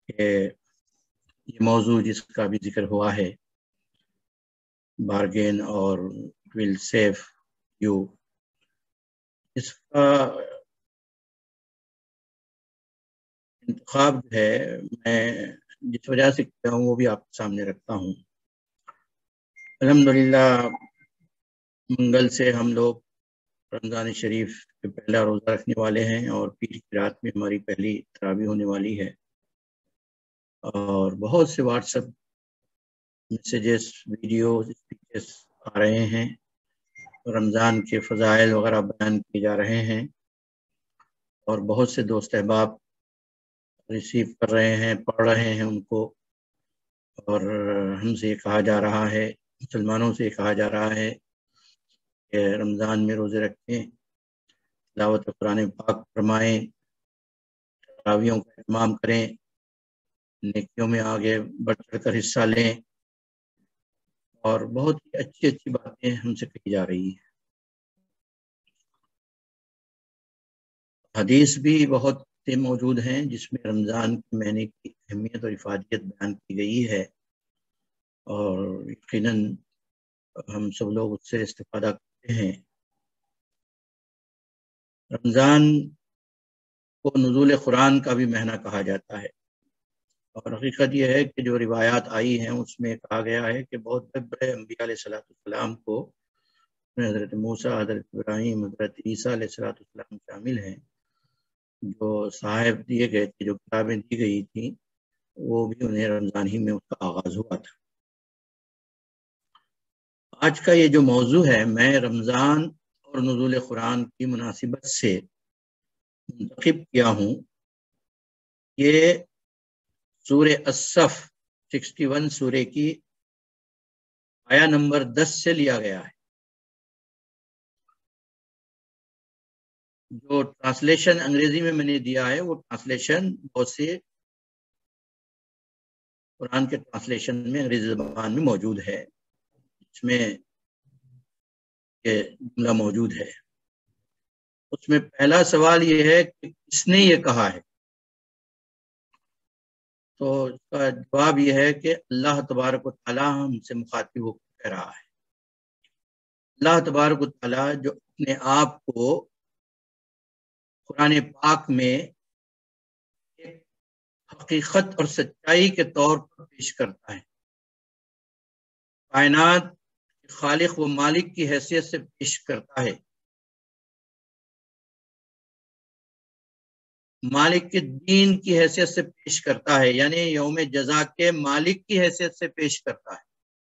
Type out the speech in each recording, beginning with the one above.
کہ یہ موضوع جس کا بھی ذکر ہوا ہے، بارگین اور ول سیو یو، اس کا انتخاب جو ہے میں جس وجہ سے کیا ہوں وہ بھی آپ کے سامنے رکھتا ہوں۔ الحمدللہ منگل سے ہم لوگ رمضان شریف کے پہلا روزہ رکھنے والے ہیں اور پیر کی رات میں ہماری پہلی تراویح ہونے والی ہے، اور بہت سے WhatsApp messages, videos, speeches آ رہے ہیں، رمضان کے فضائل وغیرہ بیان کیے جا رہے ہیں، اور بہت سے دوست احباب ریسیو کر رہے ہیں، پڑھ رہے ہیں ان کو، اور ہم سے کہا جا رہا ہے، مسلمانوں سے کہا جا رہا ہے کہ رمضان میں روزے رکھیں، تلاوت قرآن پاک فرمائیں، تراویحوں کا اہتمام کریں، نیکیوں میں آگے بڑھ چڑھ کر حصہ لیں، اور بہت ہی اچھی اچھی باتیں ہم سے کہی جا رہی ہیں۔ حدیث بھی بہت سے موجود ہیں جس میں رمضان کے مہینے کی اہمیت اور افادیت بیان کی گئی ہے، اور یقیناً ہم سب لوگ اس سے استفادہ کرتے ہیں۔ رمضان کو نزول قرآن کا بھی مہینہ کہا جاتا ہے، اور حقیقت یہ ہے کہ جو روایات آئی ہیں اس میں کہا گیا ہے کہ بہت بڑے بڑے انبیاء علیہ السلام کو، حضرت موسیٰ، حضرت ابراہیم، حضرت عیسیٰ علیہ السلام شامل ہیں، جو صحائف دیے گئے تھے، جو کتابیں دی گئی تھیں، وہ بھی انہیں رمضان ہی میں اس کا آغاز ہوا تھا۔ آج کا یہ جو موضوع ہے، میں رمضان اور نزول قرآن کی مناسبت سے منتخب کیا ہوں۔ یہ سورہ الصف 61 سورہ کی آیا نمبر 10 سے لیا گیا ہے۔ جو ٹرانسلیشن انگریزی میں نے دیا ہے وہ ٹرانسلیشن بہت سے قرآن کے ٹرانسلیشن میں انگریزی زبان میں موجود ہے، اس میں یہ جملہ موجود ہے۔ اس میں پہلا سوال یہ ہے کہ کس نے یہ کہا ہے؟ تو اس کا جواب یہ ہے کہ اللہ تبارک و تعالیٰ ہم سے مخاطب ہو کر کہہ رہا ہے۔ اللہ تبارک و تعالیٰ جو اپنے آپ کو قرآن پاک میں ایک حقیقت اور سچائی کے طور پر پیش کرتا ہے، کائنات خالق و مالک کی حیثیت سے پیش کرتا ہے، مالک کے دین کی حیثیت سے پیش کرتا ہے، یعنی یوم جزا کے مالک کی حیثیت سے پیش کرتا ہے۔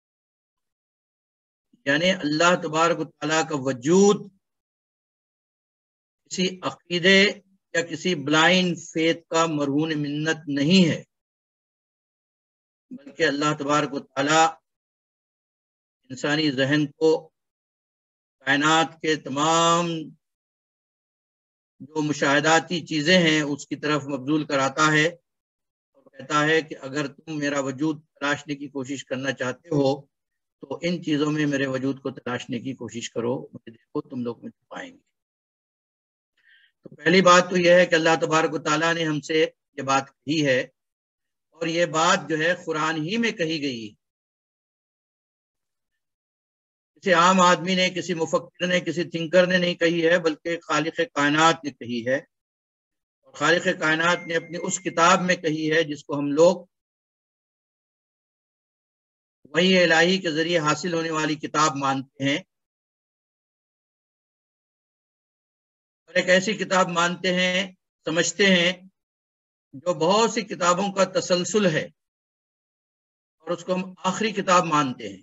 یعنی اللہ تبارک و تعالیٰ کا وجود کسی عقیدے یا کسی بلائنڈ فیتھ کا مرہون منت نہیں ہے، بلکہ اللہ تبارک و تعالیٰ انسانی ذہن کو کائنات کے تمام جو مشاہداتی چیزیں ہیں اس کی طرف مبذول کراتا ہے، اور کہتا ہے کہ اگر تم میرا وجود تلاشنے کی کوشش کرنا چاہتے ہو تو ان چیزوں میں میرے وجود کو تلاشنے کی کوشش کرو، مجھے دیکھو تم لوگ مجھے پائیں گے۔ تو پہلی بات تو یہ ہے کہ اللہ تبارک و تعالیٰ نے ہم سے یہ بات کہی ہے، اور یہ بات جو ہے قرآن ہی میں کہی گئی ہے۔ کسی عام آدمی نے، کسی مفکر نے، کسی تھنکر نے نہیں کہی ہے، بلکہ خالق کائنات نے کہی ہے، اور خالق کائنات نے اپنی اس کتاب میں کہی ہے جس کو ہم لوگ وحی الہی کے ذریعے حاصل ہونے والی کتاب مانتے ہیں، اور ایک ایسی کتاب مانتے ہیں، سمجھتے ہیں، جو بہت سی کتابوں کا تسلسل ہے، اور اس کو ہم آخری کتاب مانتے ہیں۔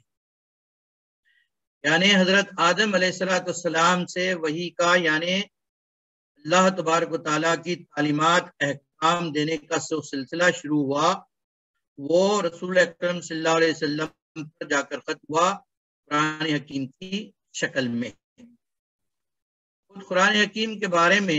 یعنی حضرت آدم علیہ السلام سے وحی کا، یعنی اللہ تبارک و تعالیٰ کی تعلیمات، احکام دینے کا سلسلہ شروع ہوا، وہ رسول اکرم صلی اللہ علیہ وسلم پر جا کر ختم ہوا قرآن حکیم کی شکل میں۔ قرآن حکیم کے بارے میں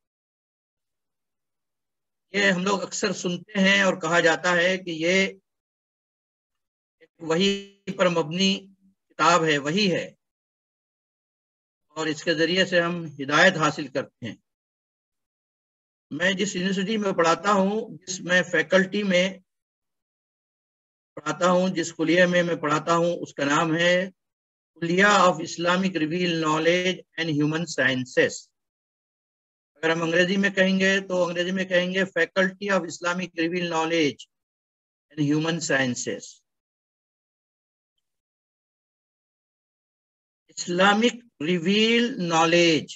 یہ ہم لوگ اکثر سنتے ہیں اور کہا جاتا ہے کہ یہ ایک وحی پر مبنی کتاب ہے، وحی ہے، اور اس کے ذریعے سے ہم ہدایت حاصل کرتے ہیں۔ میں جس یونیورسٹی میں پڑھاتا ہوں، جس میں فیکلٹی میں پڑھاتا ہوں، جس کلیہ میں پڑھاتا ہوں، اس کا نام ہے کلیہ of Islamic revealed knowledge and human sciences. اگر ہم انگریزی میں کہیں گے تو انگریزی میں کہیں گے faculty of Islamic revealed knowledge and human sciences. Islamic revealed knowledge,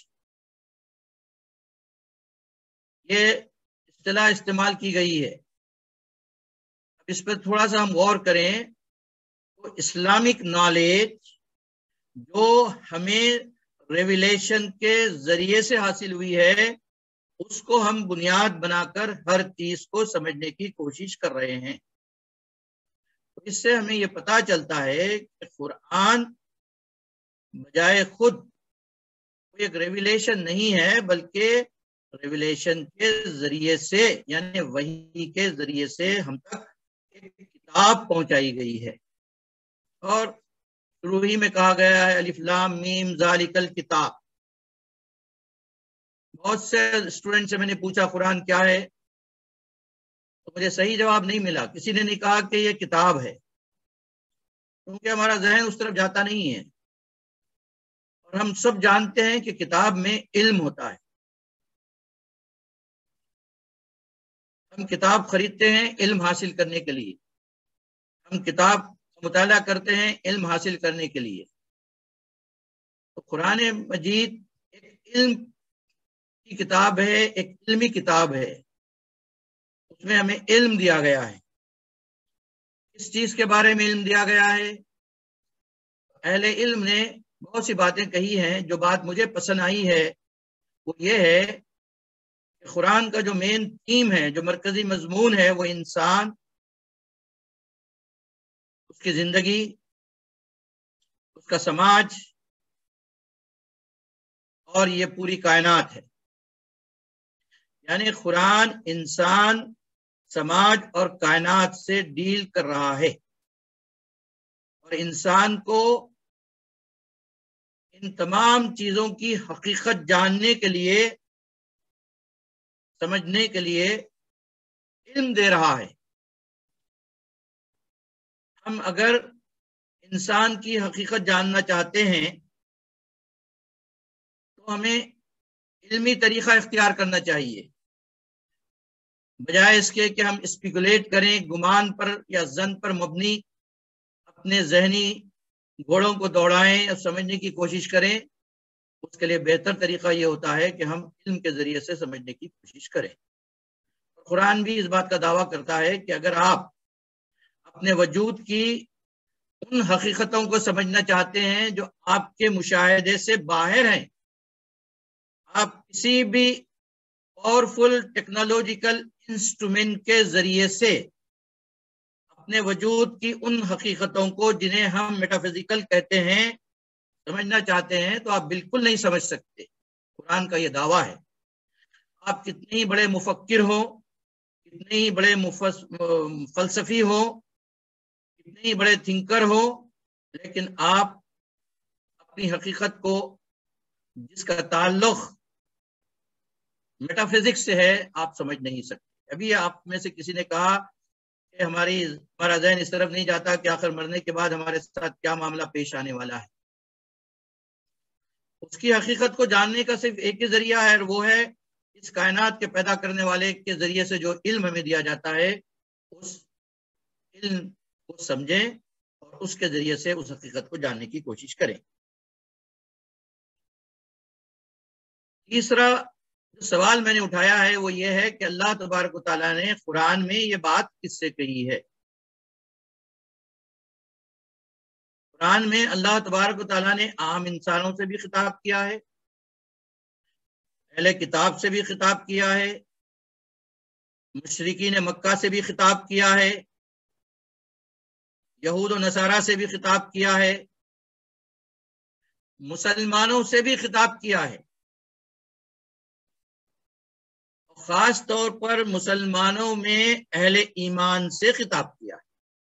یہ اصطلاح استعمال کی گئی ہے۔ اب اس پر تھوڑا سا ہم غور کریں تو اسلامک نالج جو ہمیں ریویلیشن کے ذریعے سے حاصل ہوئی ہے، اس کو ہم بنیاد بنا کر ہر چیز کو سمجھنے کی کوشش کر رہے ہیں۔ اس سے ہمیں یہ پتہ چلتا ہے کہ قرآن بجائے خود کوئی ایک ریویلیشن نہیں ہے، بلکہ ریویلیشن کے ذریعے سے، یعنی وحی کے ذریعے سے ہم تک ایک کتاب پہنچائی گئی ہے۔ اور شروع ہی میں کہا گیا ہے الف لام میم ذالک الکتاب۔ بہت سے اسٹوڈنٹ سے میں نے پوچھا قرآن کیا ہے، تو مجھے صحیح جواب نہیں ملا۔ کسی نے نہیں کہا کہ یہ کتاب ہے، کیونکہ ہمارا ذہن اس طرف جاتا نہیں ہے، اور ہم سب جانتے ہیں کہ کتاب میں علم ہوتا ہے۔ ہم کتاب خریدتے ہیں علم حاصل کرنے کے لیے، ہم کتاب مطالعہ کرتے ہیں علم حاصل کرنے کے لیے۔ تو قرآن مجید ایک علم کی کتاب ہے، ایک علمی کتاب ہے۔ اس میں ہمیں علم دیا گیا ہے۔ اس چیز کے بارے میں علم دیا گیا ہے، اہل علم نے بہت سی باتیں کہی ہیں۔ جو بات مجھے پسند آئی ہے وہ یہ ہے کہ قرآن کا جو مین تھیم ہے، جو مرکزی مضمون ہے، وہ انسان، اس کی زندگی، اس کا سماج اور یہ پوری کائنات ہے۔ یعنی قرآن انسان، سماج اور کائنات سے ڈیل کر رہا ہے، اور انسان کو ان تمام چیزوں کی حقیقت جاننے کے لیے، سمجھنے کے لیے علم دے رہا ہے۔ ہم اگر انسان کی حقیقت جاننا چاہتے ہیں تو ہمیں علمی طریقہ اختیار کرنا چاہیے، بجائے اس کے کہ ہم اسپیکولیٹ کریں، گمان پر یا ظن پر مبنی اپنے ذہنی گھوڑوں کو دوڑائیں اور سمجھنے کی کوشش کریں۔ اس کے لیے بہتر طریقہ یہ ہوتا ہے کہ ہم علم کے ذریعے سے سمجھنے کی کوشش کریں۔ قرآن بھی اس بات کا دعویٰ کرتا ہے کہ اگر آپ اپنے وجود کی ان حقیقتوں کو سمجھنا چاہتے ہیں جو آپ کے مشاہدے سے باہر ہیں، آپ کسی بھی پاورفل ٹیکنالوجیکل انسٹرومنٹ کے ذریعے سے اپنے وجود کی ان حقیقتوں کو، جنہیں ہم میٹافزیکل کہتے ہیں، سمجھنا چاہتے ہیں تو آپ بالکل نہیں سمجھ سکتے۔ قرآن کا یہ دعویٰ ہے۔ آپ کتنے ہی بڑے مفکر ہو، کتنے ہی بڑے فلسفی ہو، کتنے ہی بڑے تھنکر ہو، لیکن آپ اپنی حقیقت کو، جس کا تعلق میٹافزکس سے ہے، آپ سمجھ نہیں سکتے۔ ابھی آپ میں سے کسی نے کہا کہ ہمارا ذہن اس طرف نہیں جاتا کہ آخر مرنے کے بعد ہمارے ساتھ کیا معاملہ پیش آنے والا ہے۔ اس کی حقیقت کو جاننے کا صرف ایک ہی ذریعہ ہے، اور وہ ہے اس کائنات کے پیدا کرنے والے کے ذریعے سے جو علم ہمیں دیا جاتا ہے، اس علم کو سمجھیں اور اس کے ذریعے سے اس حقیقت کو جاننے کی کوشش کریں۔ تیسرا جو سوال میں نے اٹھایا ہے وہ یہ ہے کہ اللہ تبارک و تعالیٰ نے قرآن میں یہ بات کس سے کہی ہے؟ قرآن میں اللہ تبارک و تعالیٰ نے عام انسانوں سے بھی خطاب کیا ہے، اہل کتاب سے بھی خطاب کیا ہے، مشرکین مکہ سے بھی خطاب کیا ہے، یہود و نصارہ سے بھی خطاب کیا ہے، مسلمانوں سے بھی خطاب کیا ہے، خاص طور پر مسلمانوں میں اہل ایمان سے خطاب کیا ہے۔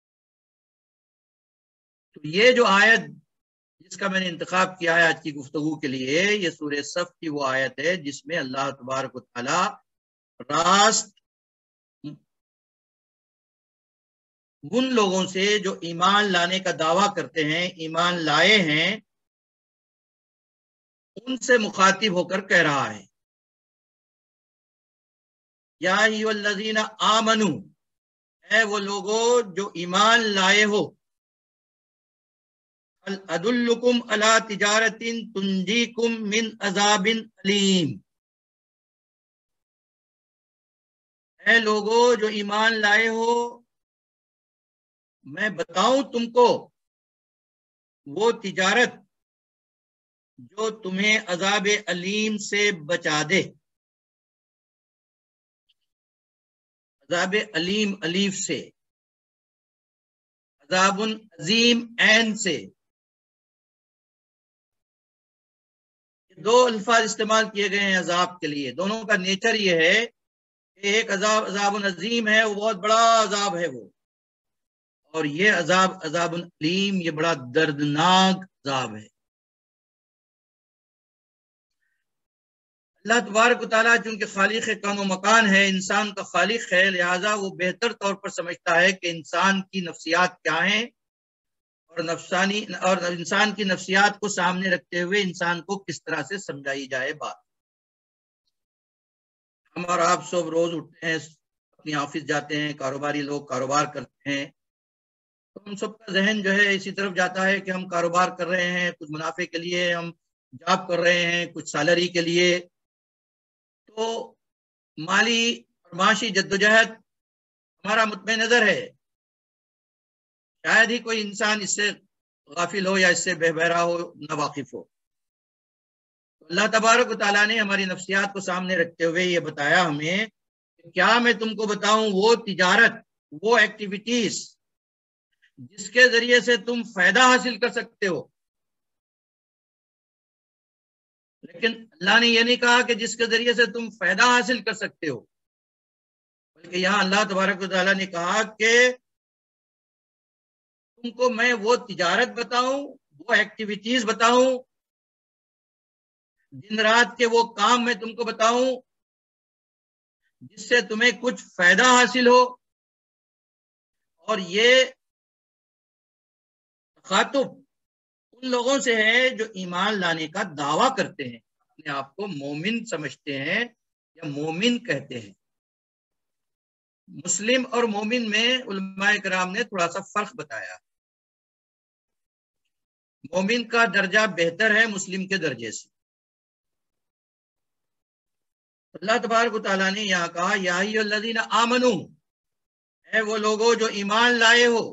تو یہ جو آیت جس کا میں نے انتخاب کیا ہے آج کی گفتگو کے لیے، یہ سورہ صف کی وہ آیت ہے جس میں اللہ تبارک و تعالیٰ راست ان لوگوں سے جو ایمان لانے کا دعویٰ کرتے ہیں، ایمان لائے ہیں، ان سے مخاطب ہو کر کہہ رہا ہے یا ایھا الذین آمنوا، اے وہ لوگوں جو ایمان لائے ہو، هل ادلکم علی تجارت تنجیکم من عذاب علیم، اے لوگوں جو ایمان لائے ہو، میں بتاؤں تم کو وہ تجارت جو تمہیں عذاب علیم سے بچا دے۔ عذاب علیم الف سے، عذاب عظیم عین سے، دو الفاظ استعمال کیے گئے ہیں عذاب کے لیے، دونوں کا نیچر یہ ہے کہ ایک عذاب عظیم ہے، وہ بہت بڑا عذاب ہے وہ، اور یہ عذاب علیم، یہ بڑا دردناک عذاب ہے۔ اللہ تبارک و تعالیٰ چونکہ خالق کون و مکان ہے، انسان کا خالق ہے، لہٰذا وہ بہتر طور پر سمجھتا ہے کہ انسان کی نفسیات کیا ہیں، اور انسان کی نفسیات کو سامنے رکھتے ہوئے انسان کو کس طرح سے سمجھائی جائے بات۔ ہم اور آپ سب روز اٹھتے ہیں، اپنی آفس جاتے ہیں، کاروباری لوگ کاروبار کرتے ہیں، تو ہم سب کا ذہن جو ہے اسی طرف جاتا ہے کہ ہم کاروبار کر رہے ہیں، کچھ منافع کے لیے، ہم جاب کر رہے ہیں کچھ سیلری کے لیے، تو مالی اور معاشی جدوجہد ہمارا مطمئن نظر ہے، شاید ہی کوئی انسان اس سے غافل ہو یا اس سے بے بہرا ہو، نہ واقف ہو۔ اللہ تبارک و تعالیٰ نے ہماری نفسیات کو سامنے رکھتے ہوئے یہ بتایا ہمیں کہ کیا میں تم کو بتاؤں وہ تجارت، وہ ایکٹیویٹیز جس کے ذریعے سے تم فائدہ حاصل کر سکتے ہو۔ لیکن اللہ نے یہ نہیں کہا کہ جس کے ذریعے سے تم فائدہ حاصل کر سکتے ہو، بلکہ یہاں اللہ تبارک و تعالیٰ نے کہا کہ تم کو میں وہ تجارت بتاؤں، وہ ایکٹیویٹیز بتاؤں، دن رات کے وہ کام میں تم کو بتاؤں جس سے تمہیں کچھ فائدہ حاصل ہو، اور یہ تخاطب ان لوگوں سے ہے جو ایمان لانے کا دعویٰ کرتے ہیں، اپنے آپ کو مومن سمجھتے ہیں یا مومن کہتے ہیں۔ مسلم اور مومن میں علماء کرام نے تھوڑا سا فرق بتایا، مومن کا درجہ بہتر ہے مسلم کے درجے سے۔ اللہ تبارک و تعالیٰ نے یہاں کہا یا ایھا الذین آمنوا، اے وہ لوگوں جو ایمان لائے ہو۔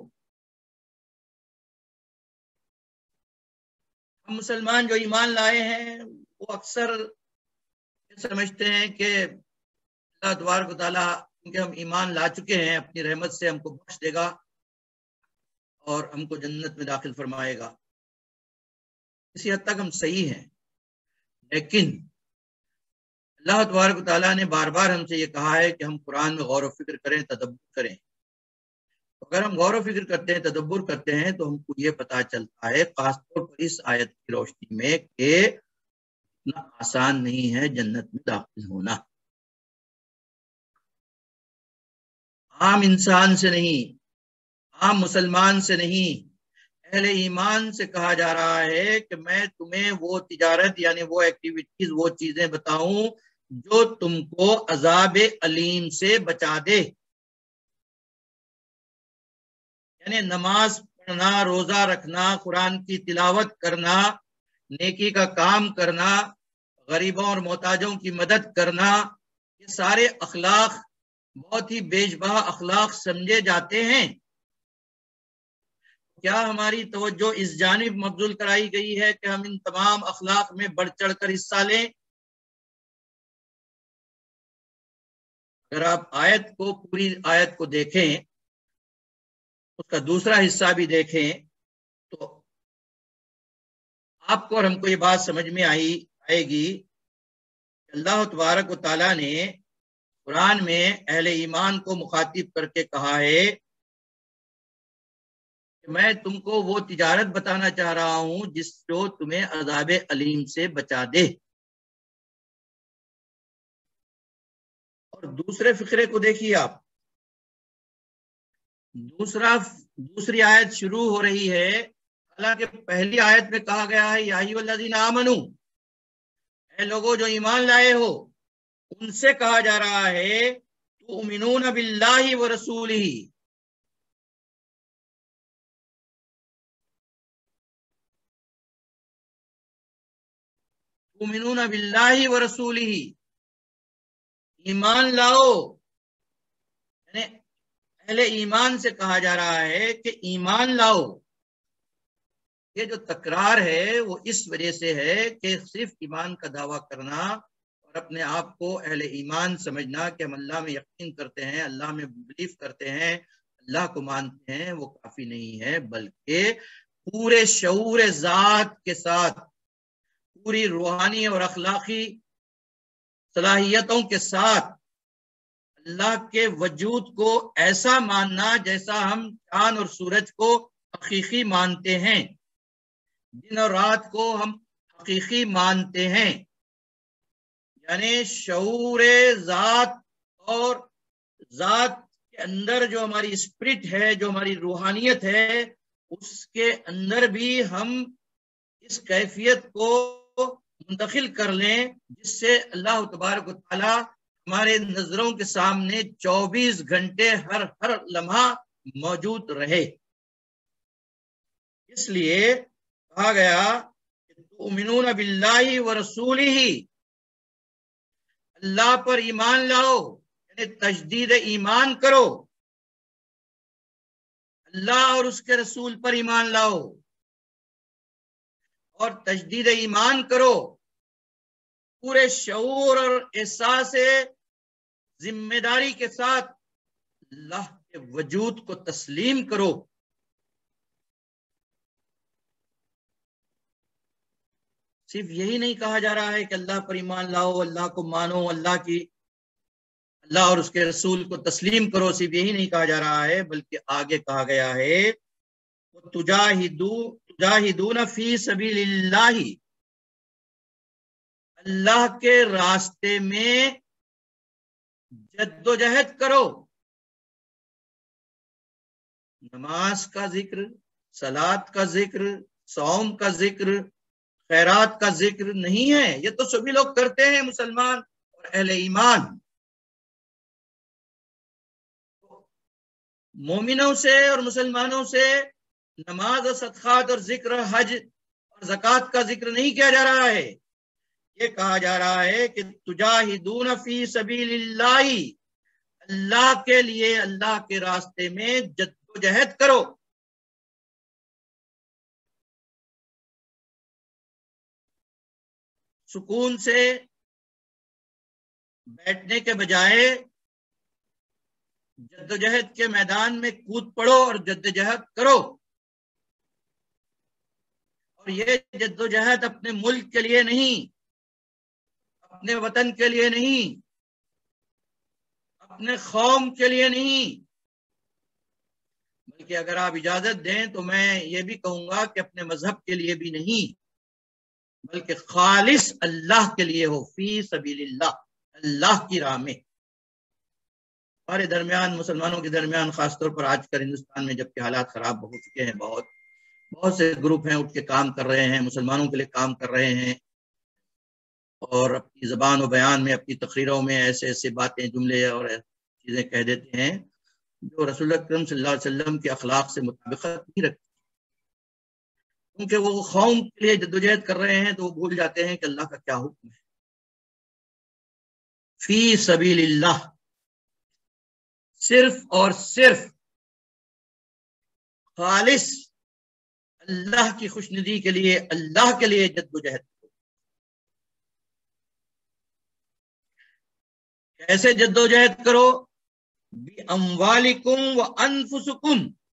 ہم مسلمان جو ایمان لائے ہیں وہ اکثر سمجھتے ہیں کہ اللہ تبارک و تعالیٰ کیونکہ ہم ایمان لا چکے ہیں، اپنی رحمت سے ہم کو بخش دے گا اور ہم کو جنت میں داخل فرمائے گا۔ اسی حد تک ہم صحیح ہیں، لیکن اللہ تبارک و تعالیٰ نے بار بار ہم سے یہ کہا ہے کہ ہم قرآن میں غور و فکر کریں، تدبر کریں۔ اگر ہم غور و فکر کرتے ہیں، تدبر کرتے ہیں، تو ہم کو یہ پتہ چلتا ہے خاص طور پر اس آیت کی روشنی میں کہ اتنا آسان نہیں ہے جنت میں داخل ہونا۔ عام انسان سے نہیں، عام مسلمان سے نہیں، اہل ایمان سے کہا جا رہا ہے کہ میں تمہیں وہ تجارت یعنی وہ ایکٹیویٹیز، وہ چیزیں بتاؤں جو تم کو عذاب علیم سے بچا دے۔ یعنی نماز پڑھنا، روزہ رکھنا، قرآن کی تلاوت کرنا، نیکی کا کام کرنا، غریبوں اور محتاجوں کی مدد کرنا، یہ سارے اخلاق بہت ہی بیشبہ اخلاق سمجھے جاتے ہیں۔ کیا ہماری توجہ اس جانب مبذول کرائی گئی ہے کہ ہم ان تمام اخلاق میں بڑھ چڑھ کر حصہ لیں؟ اگر آپ آیت کو، پوری آیت کو دیکھیں، اس کا دوسرا حصہ بھی دیکھیں، تو آپ کو اور ہم کو یہ بات سمجھ میں آئے گی کہ اللہ تبارک و تعالیٰ نے قرآن میں اہل ایمان کو مخاطب کر کے کہا ہے کہ میں تم کو وہ تجارت بتانا چاہ رہا ہوں جس جو تمہیں عذاب علیم سے بچا دے۔ اور اور دوسرے فقرے کو دیکھیے آپ، دوسری آیت شروع ہو رہی ہے، حالانکہ پہلی آیت میں کہا گیا ہے یا ایھا الذین آمنو، اے لوگوں جو ایمان لائے ہو، ان سے کہا جا رہا ہے تؤمنون باللہ ورسولہ، تؤمنون باللہ ورسولہ، ایمان لاؤ، یعنی اہل ایمان سے کہا جا رہا ہے کہ ایمان لاؤ۔ یہ جو تکرار ہے وہ اس وجہ سے ہے کہ صرف ایمان کا دعویٰ کرنا اور اپنے آپ کو اہل ایمان سمجھنا کہ ہم اللہ میں یقین کرتے ہیں، اللہ میں بلیف کرتے ہیں، اللہ کو مانتے ہیں، وہ کافی نہیں ہے، بلکہ پورے شعور ذات کے ساتھ، پوری روحانی اور اخلاقی صلاحیتوں کے ساتھ اللہ کے وجود کو ایسا ماننا جیسا ہم چاند اور سورج کو حقیقی مانتے ہیں، دن اور رات کو ہم حقیقی مانتے ہیں، یعنی شعور ذات اور ذات کے اندر جو ہماری اسپرٹ ہے، جو ہماری روحانیت ہے، اس کے اندر بھی ہم اس کیفیت کو منتقل کر لیں جس سے اللہ تبارک و تعالی ہمارے نظروں کے سامنے 24 گھنٹے ہر لمحہ موجود رہے۔ اس لیے کہا گیا کہ تؤمنون باللہ ورسولہ، اللہ پر ایمان لاؤ، یعنی تجدید ایمان کرو، اللہ اور اس کے رسول پر ایمان لاؤ، اور تجدید ایمان کرو، پورے شعور اور احساس ذمہ داری کے ساتھ اللہ کے وجود کو تسلیم کرو۔ صرف یہی نہیں کہا جا رہا ہے کہ اللہ پر ایمان لاؤ، اللہ کو مانو، اللہ اور اس کے رسول کو تسلیم کرو، صرف یہی نہیں کہا جا رہا ہے، بلکہ آگے کہا گیا ہے تجاہدون فی سبیل اللہ، اللہ کے راستے میں جد و جہد کرو۔ نماز کا ذکر، صلاۃ کا ذکر، صوم کا ذکر، خیرات کا ذکر نہیں ہے، یہ تو سبھی لوگ کرتے ہیں، مسلمان اور اہل ایمان۔ مومنوں سے اور مسلمانوں سے نماز اور صدقات اور ذکر، حج اور زکوٰۃ کا ذکر نہیں کیا جا رہا ہے، یہ کہا جا رہا ہے کہ تجاہدون فی سبیل اللہ، اللہ کے لیے، اللہ کے راستے میں جد و جہد کرو۔ سکون سے بیٹھنے کے بجائے جد و جہد کے میدان میں کود پڑو اور جد و جہد کرو، اور یہ جد و جہد اپنے ملک کے لیے نہیں، اپنے وطن کے لیے نہیں، اپنے قوم کے لیے نہیں، بلکہ اگر آپ اجازت دیں تو میں یہ بھی کہوں گا کہ اپنے مذہب کے لیے بھی نہیں، بلکہ خالص اللہ کے لیے ہو، فی سبیل اللہ، اللہ کی راہ میں۔ ہمارے درمیان، مسلمانوں کے درمیان خاص طور پر آج کل ہندوستان میں جبکہ حالات خراب ہو چکے ہیں، بہت سے گروپ ہیں اٹھ کے کام کر رہے ہیں، مسلمانوں کے لیے کام کر رہے ہیں، اور اپنی زبان و بیان میں، اپنی تقریروں میں ایسے باتیں، جملے اور چیزیں کہہ دیتے ہیں جو رسول اکرم صلی اللہ علیہ وسلم کے اخلاق سے مطابقت نہیں رکھتی، کیونکہ وہ قوم کے لیے جدوجہد کر رہے ہیں تو وہ بھول جاتے ہیں کہ اللہ کا کیا حکم ہے۔ فی سبیل اللہ، صرف اور صرف خالص اللہ کی خوشندی کے لیے، اللہ کے لیے جد و جہد کرو۔ کیسے جد و جہد کرو؟ بِأَمْوَالِكُمْ وَأَنفُسِكُمْ،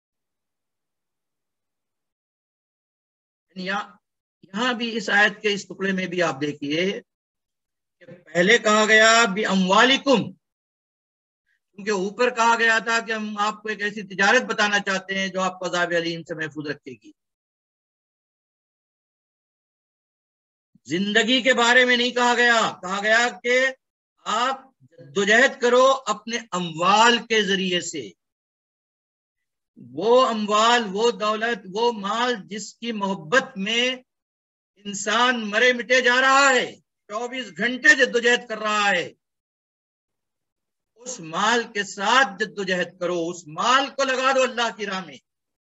یہاں بھی اس آیت کے اس ٹکڑے میں بھی آپ دیکھیے کہ پہلے کہا گیا بِأَمْوَالِكُمْ، کیونکہ اوپر کہا گیا تھا کہ ہم آپ کو ایک ایسی تجارت بتانا چاہتے ہیں جو آپ کو عذاب علیم سے محفوظ رکھے گی۔ زندگی کے بارے میں نہیں کہا گیا، کہا گیا کہ آپ جدوجہد کرو اپنے اموال کے ذریعے سے، وہ اموال، وہ دولت، وہ مال جس کی محبت میں انسان مرے مٹے جا رہا ہے، 24 گھنٹے جدوجہد کر رہا ہے، اس مال کے ساتھ جدوجہد کرو، اس مال کو لگا دو اللہ کی راہ میں،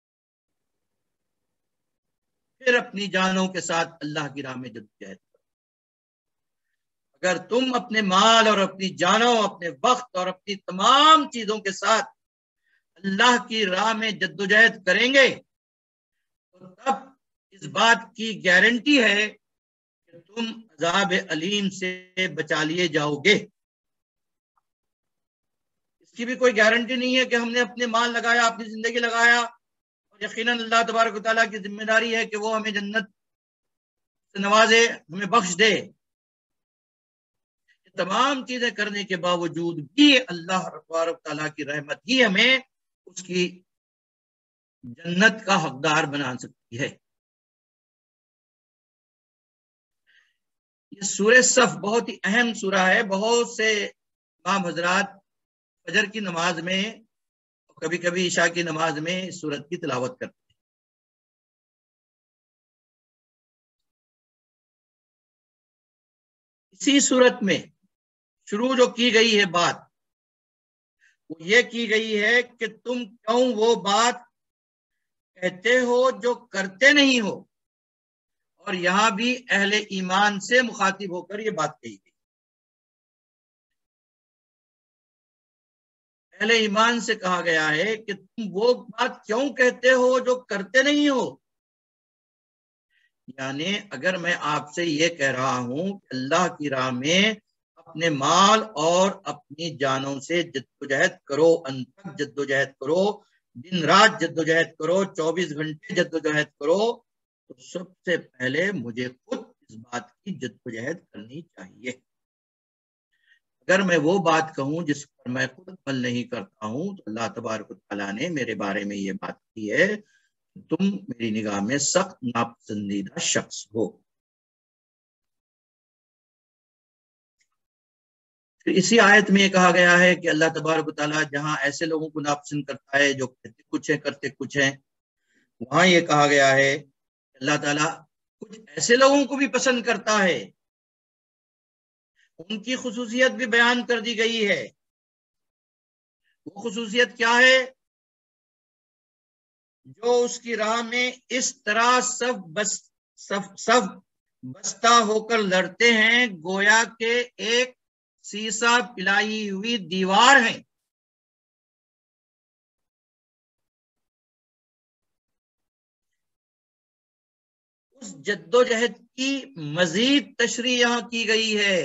پھر اپنی جانوں کے ساتھ اللہ کی راہ میں جدوجہد کرو۔ اگر تم اپنے مال اور اپنی جانوں، اپنے وقت اور اپنی تمام چیزوں کے ساتھ اللہ کی راہ میں جدوجہد کریں گے تو تب اس بات کی گارنٹی ہے کہ تم عذاب علیم سے بچا لیے جاؤ گے۔ اس کی بھی کوئی گارنٹی نہیں ہے کہ ہم نے اپنے مال لگایا، اپنی زندگی لگایا اور یقیناً اللہ تبارک و تعالیٰ کی ذمہ داری ہے کہ وہ ہمیں جنت سے نوازے، ہمیں بخش دے۔ تمام چیزیں کرنے کے باوجود بھی اللہ تبارک و تعالیٰ کی رحمت ہی ہمیں اس کی جنت کا حقدار بنا سکتی ہے۔ یہ سورہ صف بہت ہی اہم سورہ ہے، بہت سے امام حضرات فجر کی نماز میں، کبھی کبھی عشاء کی نماز میں اس سورت کی تلاوت کرتے ہیں۔ اسی سورت میں شروع جو کی گئی ہے بات، وہ یہ کی گئی ہے کہ تم کیوں وہ بات کہتے ہو جو کرتے نہیں ہو، اور یہاں بھی اہل ایمان سے مخاطب ہو کر یہ بات کہی گئی۔ اہل ایمان سے کہا گیا ہے کہ تم وہ بات کیوں کہتے ہو جو کرتے نہیں ہو، یعنی اگر میں آپ سے یہ کہہ رہا ہوں کہ اللہ کی راہ میں اپنے مال اور اپنی جانوں سے جدوجہد کرو، انتھک جدوجہد کرو، دن رات جدوجہد کرو، 24 گھنٹے جدوجہد کرو، تو سب سے پہلے مجھے خود اس بات کی جدوجہد کرنی چاہیے۔ اگر میں وہ بات کہوں جس پر میں خود عمل نہیں کرتا ہوں تو اللہ تبارک و تعالیٰ نے میرے بارے میں یہ بات کی ہے کہ تم میری نگاہ میں سخت ناپسندیدہ شخص ہو۔ پھر اسی آیت میں یہ کہا گیا ہے کہ اللہ تبارک و تعالیٰ جہاں ایسے لوگوں کو ناپسند کرتا ہے جو کہتے کچھ ہیں کرتے کچھ ہیں، وہاں یہ کہا گیا ہے کہ اللہ تعالیٰ کچھ ایسے لوگوں کو بھی پسند کرتا ہے، ان کی خصوصیت بھی بیان کر دی گئی ہے۔ وہ خصوصیت کیا ہے؟ جو اس کی راہ میں اس طرح صف بستہ ہو کر لڑتے ہیں گویا کہ ایک سیسا پلائی ہوئی دیوار ہے۔ اس جدوجہد کی مزید تشریح یہاں کی گئی ہے۔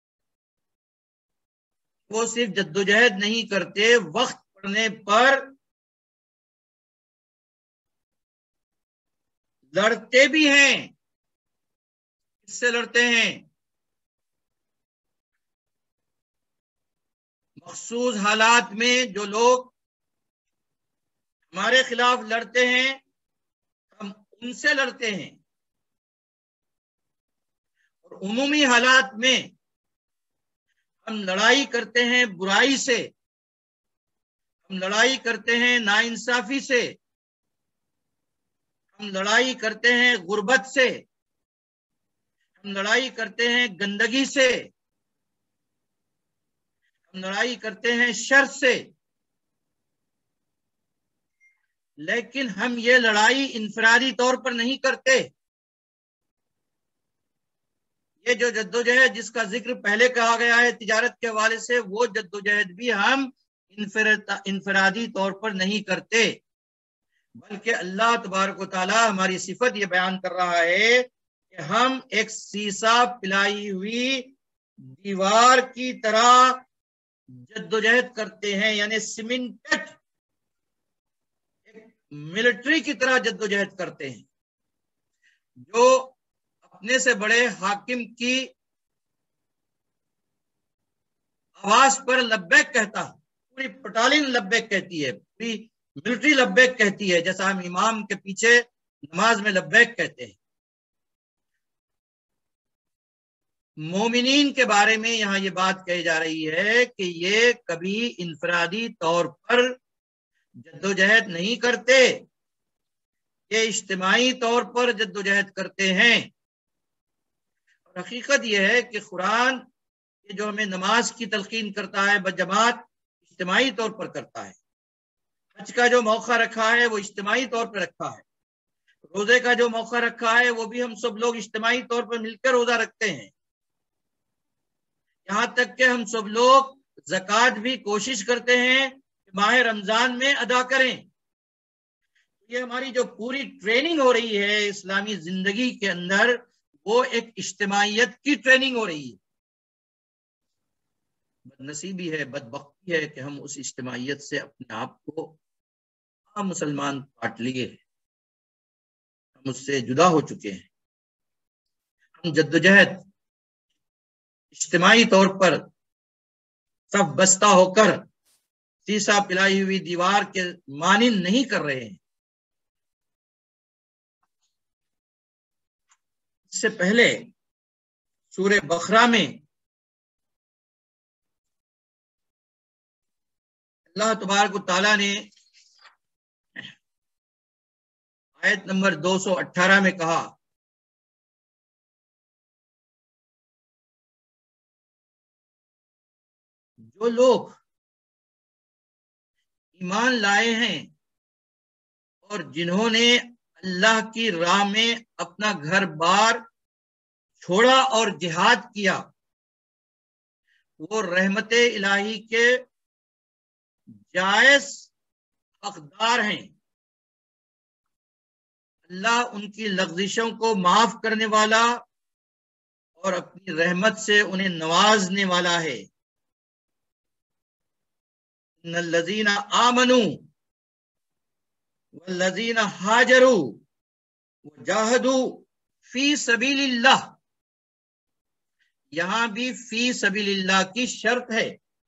وہ صرف جدوجہد نہیں کرتے، وقت پڑنے پر لڑتے بھی ہیں۔ کس سے لڑتے ہیں؟ مخصوص حالات میں جو لوگ ہمارے خلاف لڑتے ہیں ہم ان سے لڑتے ہیں، اور عمومی حالات میں ہم لڑائی کرتے ہیں برائی سے، ہم لڑائی کرتے ہیں ناانصافی سے، ہم لڑائی کرتے ہیں غربت سے، ہم لڑائی کرتے ہیں گندگی سے، ہم لڑائی کرتے ہیں شر سے۔ لیکن ہم یہ لڑائی انفرادی طور پر نہیں کرتے۔ یہ جو جدوجہد جس کا ذکر پہلے کہا گیا ہے تجارت کے حوالے سے، وہ جدوجہد بھی ہم انفرادی طور پر نہیں کرتے، بلکہ اللہ تبارک و تعالی ہماری صفت یہ بیان کر رہا ہے کہ ہم ایک سیسا پلائی ہوئی دیوار کی طرح جدوجہد کرتے ہیں، یعنی سیمنٹڈ ملٹری کی طرح جدوجہد کرتے ہیں۔ جو اپنے سے بڑے حاکم کی آواز پر لبیک کہتا، پوری بٹالین لبیک کہتی ہے، پوری ملٹری لبیک کہتی ہے، جیسا ہم امام کے پیچھے نماز میں لبیک کہتے ہیں۔ مومنین کے بارے میں یہاں یہ بات کہی جا رہی ہے کہ یہ کبھی انفرادی طور پر جدوجہد نہیں کرتے، یہ اجتماعی طور پر جدوجہد کرتے ہیں۔ اور حقیقت یہ ہے کہ قرآن جو ہمیں نماز کی تلقین کرتا ہے بجماعت، اجتماعی طور پر کرتا ہے۔ حج کا جو موقع رکھا ہے وہ اجتماعی طور پر رکھا ہے۔ روزے کا جو موقع رکھا ہے وہ بھی ہم سب لوگ اجتماعی طور پر مل کر روزہ رکھتے ہیں۔ یہاں تک کہ ہم سب لوگ زکوٰۃ بھی کوشش کرتے ہیں کہ ماہ رمضان میں ادا کریں۔ یہ ہماری جو پوری ٹریننگ ہو رہی ہے اسلامی زندگی کے اندر، وہ ایک اجتماعیت کی ٹریننگ ہو رہی ہے۔ بدنصیبی ہے، بدبختی ہے کہ ہم اس اجتماعیت سے اپنے آپ کو عام مسلمان کاٹ لیے ہیں، ہم اس سے جدا ہو چکے ہیں۔ ہم جدوجہد اجتماعی طور پر صف بستہ ہو کر سیسا پلائی ہوئی دیوار کے مانند نہیں کر رہے ہیں۔ اس سے پہلے سورہ بقرہ میں اللہ تبارک و تعالیٰ نے آیت نمبر 218 میں کہا، جو لوگ ایمان لائے ہیں اور جنہوں نے اللہ کی راہ میں اپنا گھر بار چھوڑا اور جہاد کیا، وہ رحمت الہی کے جائز حقدار ہیں۔ اللہ ان کی لغزشوں کو معاف کرنے والا اور اپنی رحمت سے انہیں نوازنے والا ہے۔ ان الذین آمنوا والذین ہاجروا وجاہدوا فی سبیل اللہ، یہاں بھی فی سبیل اللہ کی شرط ہے۔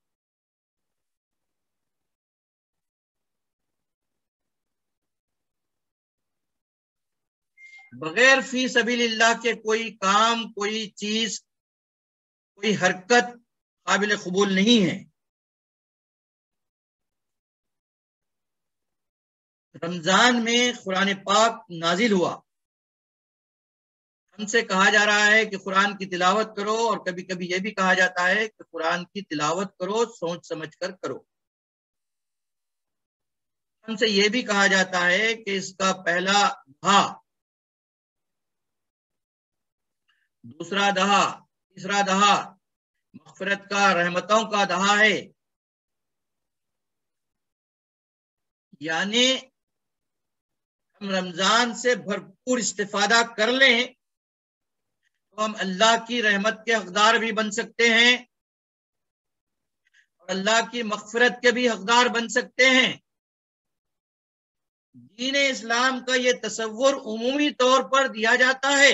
بغیر فی سبیل اللہ کے کوئی کام، کوئی چیز، کوئی حرکت قابل قبول نہیں ہے۔ رمضان میں قرآن پاک نازل ہوا، ہم سے کہا جا رہا ہے کہ قرآن کی تلاوت کرو، اور کبھی کبھی یہ بھی کہا جاتا ہے کہ قرآن کی تلاوت کرو، سوچ سمجھ کر کرو۔ ہم سے یہ بھی کہا جاتا ہے کہ اس کا پہلا دہا، دوسرا دہا، تیسرا دہا مغفرت کا، رحمتوں کا دہا ہے۔ یعنی ہم رمضان سے بھرپور استفادہ کر لیں تو ہم اللہ کی رحمت کے حقدار بھی بن سکتے ہیں اور اللہ کی مغفرت کے بھی حقدار بن سکتے ہیں۔ دین اسلام کا یہ تصور عمومی طور پر دیا جاتا ہے،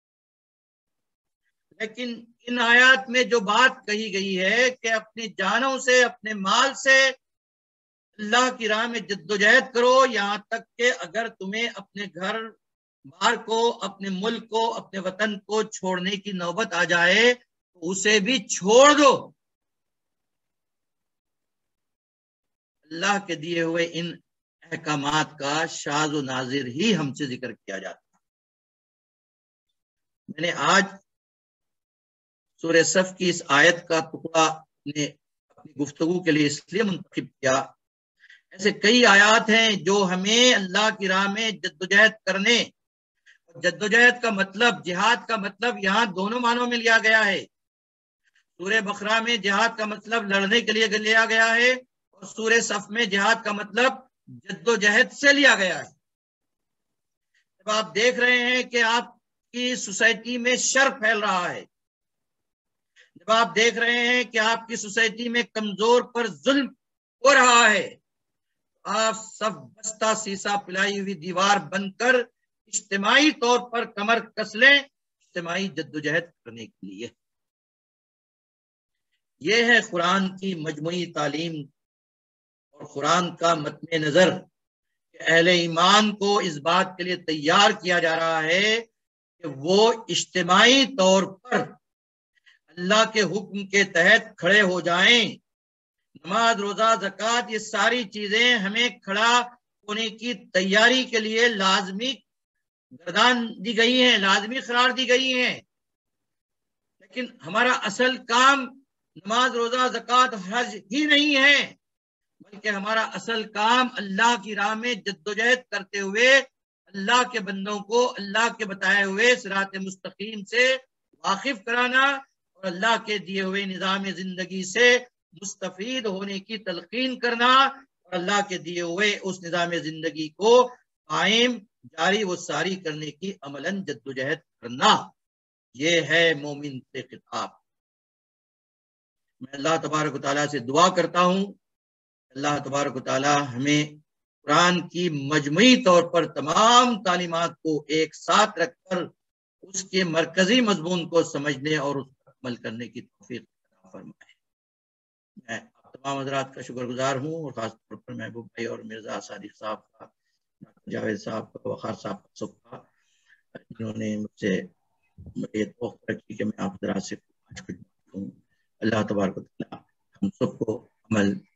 لیکن ان آیات میں جو بات کہی گئی ہے کہ اپنی جانوں سے، اپنے مال سے اللہ کی راہ میں جدوجہد کرو، یہاں تک کہ اگر تمہیں اپنے گھر بار کو، اپنے ملک کو، اپنے وطن کو چھوڑنے کی نوبت آ جائے تو اسے بھی چھوڑ دو۔ اللہ کے دیے ہوئے ان احکامات کا شاذ و نادر ہی ہم سے ذکر کیا جاتا ہے۔ میں نے آج سورہ صف کی اس آیت کا ٹکڑا اپنی گفتگو کے لیے اس لیے منتخب کیا، ایسے کئی آیات ہیں جو ہمیں اللہ کی راہ میں جدوجہد کرنے، جدوجہد کا مطلب، جہاد کا مطلب یہاں دونوں معنوں میں لیا گیا ہے۔ سورہ بقرہ میں جہاد کا مطلب لڑنے کے لیے لیا گیا ہے، اور سورہ صف میں جہاد کا مطلب جدوجہد سے لیا گیا ہے۔ جب آپ دیکھ رہے ہیں کہ آپ کی سوسائٹی میں شر پھیل رہا ہے، جب آپ دیکھ رہے ہیں کہ آپ کی سوسائٹی میں کمزور پر ظلم ہو رہا ہے، آپ سب بستہ سیسا پلائی ہوئی دیوار بن کر اجتماعی طور پر کمر کس لیں، اجتماعی جدوجہد کرنے کے لیے۔ یہ ہے قرآن کی مجموعی تعلیم اور قرآن کا متن نظر کہ اہل ایمان کو اس بات کے لیے تیار کیا جا رہا ہے کہ وہ اجتماعی طور پر اللہ کے حکم کے تحت کھڑے ہو جائیں۔ نماز، روزہ، زکوٰۃ، یہ ساری چیزیں ہمیں کھڑا ہونے کی تیاری کے لیے لازمی گردان دی گئی ہیں، لازمی قرار دی گئی ہیں، لیکن ہمارا اصل کام نماز، روزہ، زکوٰۃ، حج ہی نہیں ہے، بلکہ ہمارا اصل کام اللہ کی راہ میں جدوجہد کرتے ہوئے اللہ کے بندوں کو اللہ کے بتائے ہوئے صراط مستقیم سے واقف کرانا اور اللہ کے دیے ہوئے نظام زندگی سے مستفید ہونے کی تلقین کرنا اور اللہ کے دیے ہوئے اس نظام زندگی کو قائم، جاری و ساری کرنے کی عملاً جدوجہد کرنا، یہ ہے مومن سے خطاب۔ میں اللہ تبارک و تعالیٰ سے دعا کرتا ہوں، اللہ تبارک و تعالیٰ ہمیں قرآن کی مجموعی طور پر تمام تعلیمات کو ایک ساتھ رکھ کر اس کے مرکزی مضمون کو سمجھنے اور اس پر عمل کرنے کی توفیق عطا فرمائے۔ میں آپ تمام حضرات کا شکر گزار ہوں، اور خاص طور پر محبوب بھائی اور مرزا صادق صاحب کا، ڈاکٹر جاوید صاحب کا، وقار صاحب کا، جنہوں نے مجھ سے یہ توقع رکھی کہ میں آپ حضرات سے آج کچھ بات کہوں۔ اللہ تبارک و تعالیٰ ہم سب کو عمل